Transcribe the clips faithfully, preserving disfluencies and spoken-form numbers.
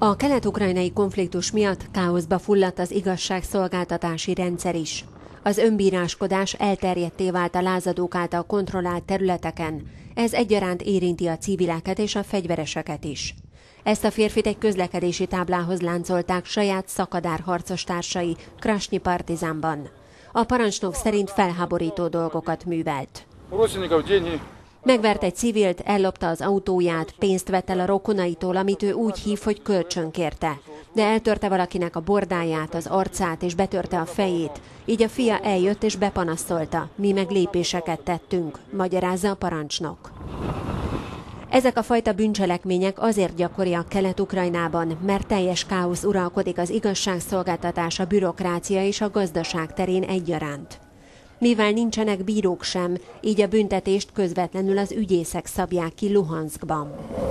A kelet-ukrajnai konfliktus miatt káoszba fulladt az igazságszolgáltatási rendszer is. Az önbíráskodás elterjedtté vált a lázadók által kontrollált területeken, ez egyaránt érinti a civileket és a fegyvereseket is. Ezt a férfit egy közlekedési táblához láncolták saját szakadár harcostársai Krasnyi Partizánban. A parancsnok szerint felháborító dolgokat művelt. Megvert egy civilt, ellopta az autóját, pénzt vett el a rokonaitól, amit ő úgy hív, hogy kölcsön kérte. De eltörte valakinek a bordáját, az arcát és betörte a fejét. Így a fia eljött és bepanaszolta, mi meg lépéseket tettünk, magyarázza a parancsnok. Ezek a fajta bűncselekmények azért gyakoriak Kelet-Ukrajnában, mert teljes káosz uralkodik az igazságszolgáltatás, a bürokrácia és a gazdaság terén egyaránt. Mivel nincsenek bírók sem, így a büntetést közvetlenül az ügyészek szabják ki Luhanszkban.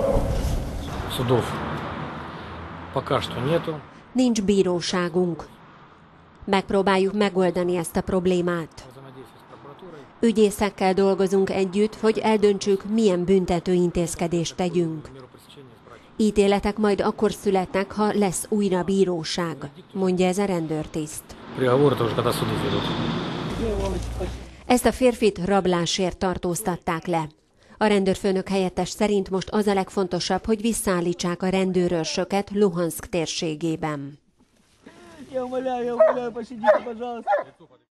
Nincs bíróságunk. Megpróbáljuk megoldani ezt a problémát. Ügyészekkel dolgozunk együtt, hogy eldöntsük, milyen büntető intézkedést tegyünk. Ítéletek majd akkor születnek, ha lesz újra bíróság, mondja ez a rendőrtiszt. Ezt a férfit rablásért tartóztatták le. A rendőrfőnök helyettes szerint most az a legfontosabb, hogy visszaállítsák a rendőrőrsöket Luhanszk térségében.